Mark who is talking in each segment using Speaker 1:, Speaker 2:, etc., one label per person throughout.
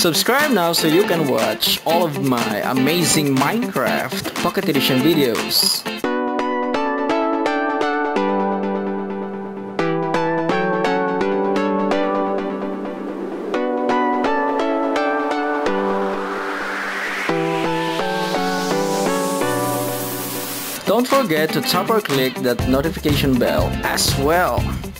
Speaker 1: Subscribe now so you can watch all of my amazing Minecraft Pocket Edition videos. Don't forget to tap or click that notification bell as well.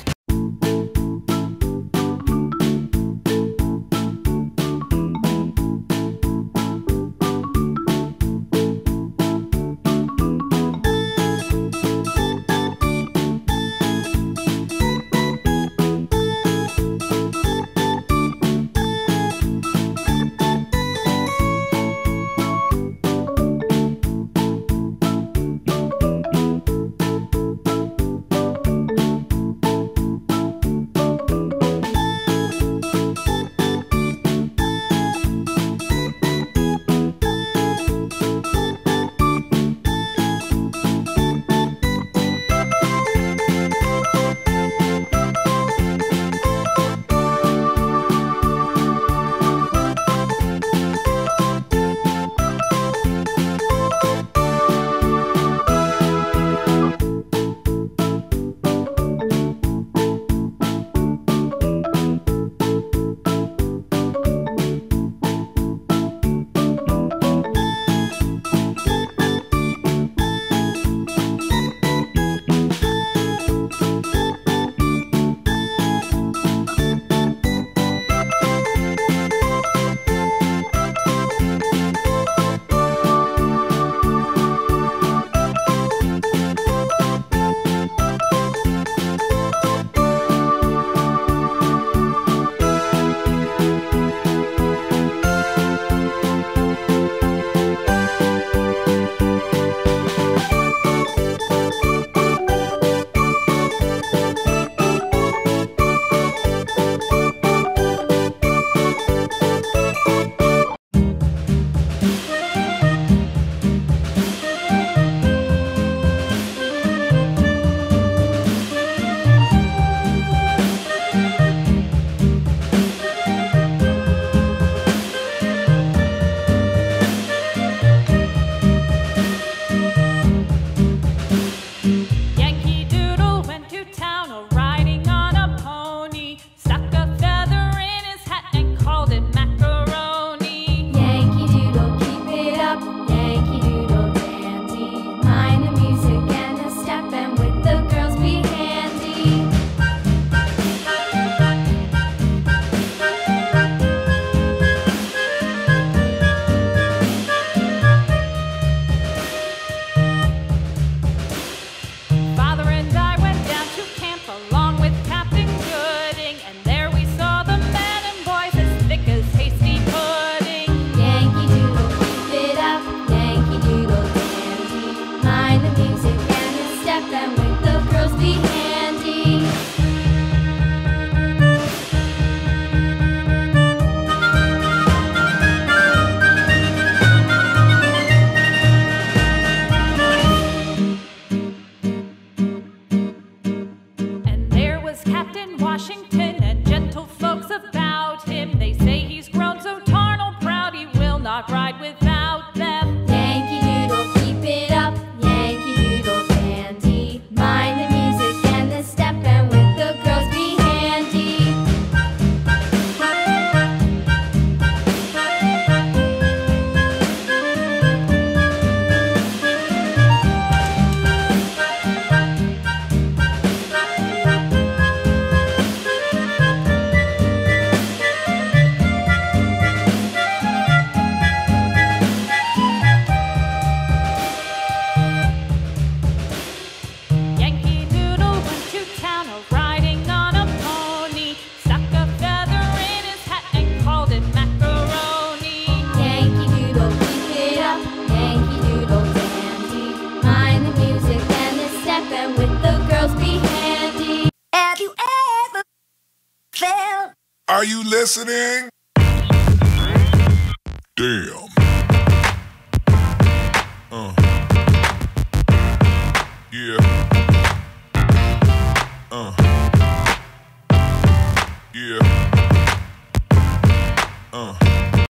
Speaker 2: Ride without them. Yankee Doodle, keep it up. Yankee Doodle dandy. Mind the music and the step, and with the girls be handy.
Speaker 3: Are you listening? Damn.